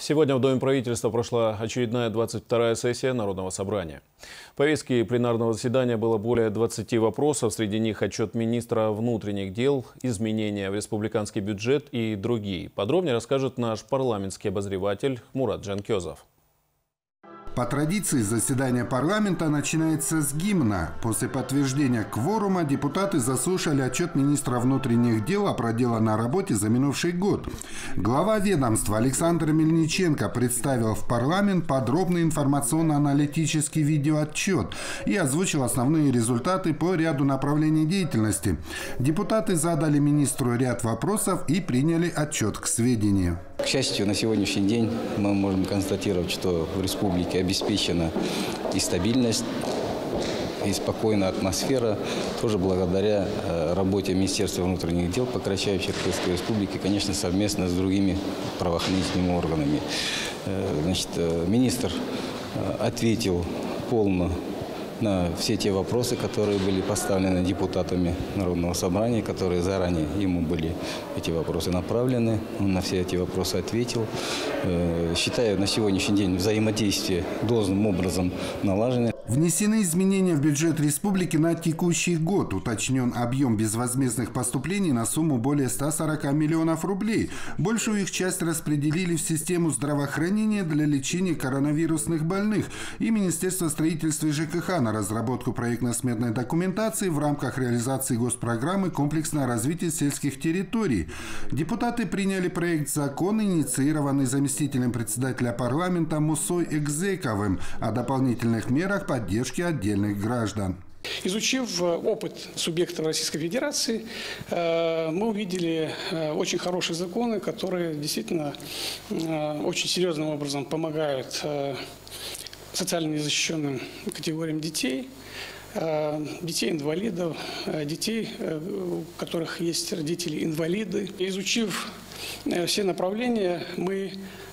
Сегодня в Доме правительства прошла очередная 22-я сессия Народного собрания. В повестке пленарного заседания было более 20 вопросов. Среди них отчет министра внутренних дел, изменения в республиканский бюджет и другие. Подробнее расскажет наш парламентский обозреватель Мурат Жанкезов. По традиции заседание парламента начинается с гимна. После подтверждения кворума депутаты заслушали отчет министра внутренних дел о проделанной работе за минувший год. Глава ведомства Александр Мельниченко представил в парламент подробный информационно-аналитический видеоотчет и озвучил основные результаты по ряду направлений деятельности. Депутаты задали министру ряд вопросов и приняли отчет к сведению. К счастью, на сегодняшний день мы можем констатировать, что в республике обеспечена и стабильность, и спокойная атмосфера, тоже благодаря работе Министерства внутренних дел по Карачаево-Черкесской республике, конечно, совместно с другими правоохранительными органами. Министр ответил полно на все те вопросы, которые были поставлены депутатами Народного собрания, которые заранее ему были эти вопросы направлены. Он на все эти вопросы ответил. Считаю, на сегодняшний день взаимодействие должным образом налажено. Внесены изменения в бюджет республики на текущий год. Уточнен объем безвозмездных поступлений на сумму более 140 миллионов рублей. Большую их часть распределили в систему здравоохранения для лечения коронавирусных больных и Министерство строительства и ЖКХ на разработку проектно-сметной документации в рамках реализации госпрограммы «Комплексное развитие сельских территорий». Депутаты приняли проект закона, инициированный заместителем председателя парламента Мусой Экзековым, о дополнительных мерах поддержки отдельных граждан. Изучив опыт субъектов Российской Федерации, мы увидели очень хорошие законы, которые действительно очень серьезным образом помогают социально незащищенным категориям детей, детей-инвалидов, детей, у которых есть родители-инвалиды. Изучив все направления, мы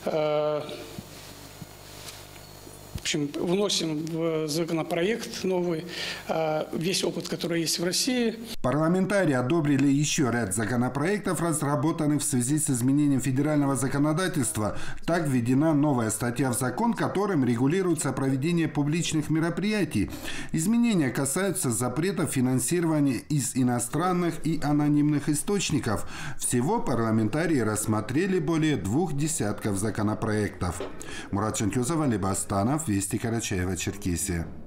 вносим в законопроект новый весь опыт, который есть в России. Парламентарии одобрили еще ряд законопроектов, разработанных в связи с изменением федерального законодательства. Так введена новая статья в закон, которым регулируется проведение публичных мероприятий. Изменения касаются запретов финансирования из иностранных и анонимных источников. Всего парламентарии рассмотрели более 20 законопроектов. Мурат Жанкезов, Алибастанов, Вести, Карачаево-Черкесия.